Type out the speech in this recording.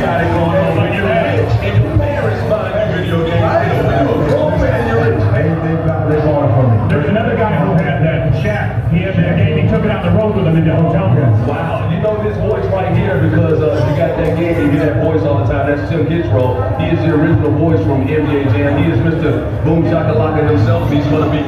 got it going on when you're rich and your parents buying you video games. When you're a grown man, you're rich. They bought it for me. There's another guy who had that Shaq. He had that game. He took it on the road with him in the hotel room. Wow, you know this voice right here because you got that game, you hear that voice all the time. That's Tim Kitzrow. He is the original voice from NBA Jam. He is Mr. Boom Shakalaka himself. He's going to be